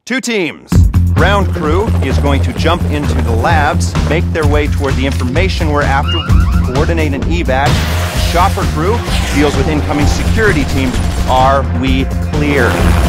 Two teams. Ground crew is going to jump into the labs, make their way toward the information we're after, coordinate an evac. Shopper crew deals with incoming security teams. Are we clear?